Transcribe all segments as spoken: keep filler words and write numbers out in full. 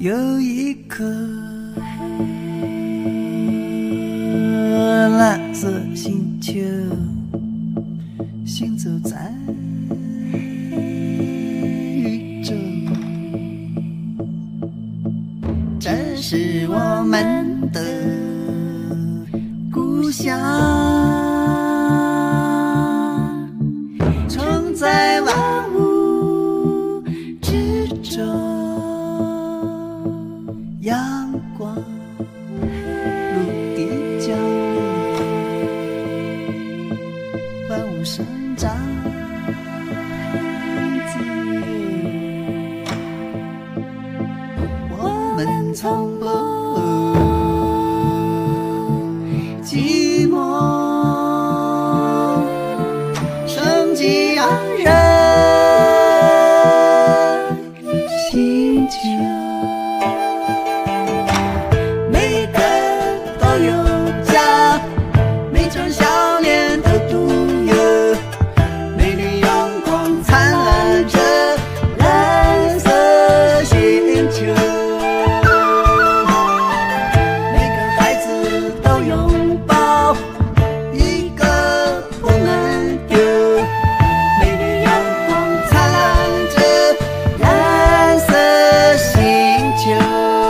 有一颗蓝色星球，行走在宇宙，这是我们的故乡，存在万物之中，阳光陆地交流，万物生长自由，我们从不寂寞，生机盎然星球，每个都有家，每张笑脸都独有，美丽阳光灿烂着蓝色星球，每个孩子都拥抱一个不能丢，美丽阳光灿烂着蓝色星球。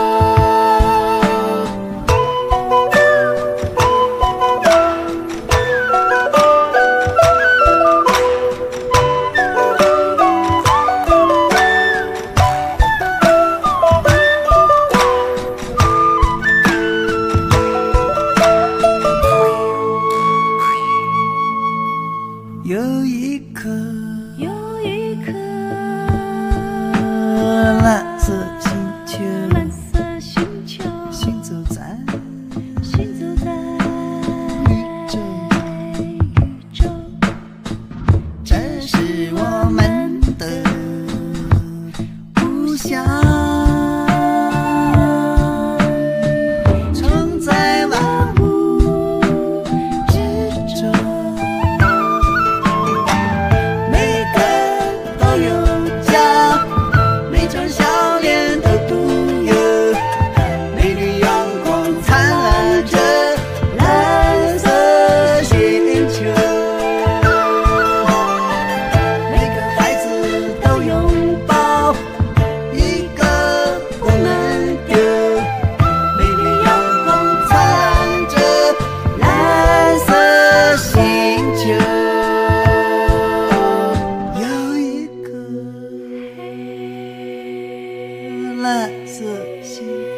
有一颗有一颗蓝色星球， 蓝色星球， 行走在行走在宇宙， 宇宙， 这是我们的故乡，存在万物之中，每个都有家，每张笑脸都独有，美丽阳光灿烂着蓝色星球，每个孩子都拥抱一个不能丢，美丽阳光灿烂着蓝色星球，有一个蓝色星球。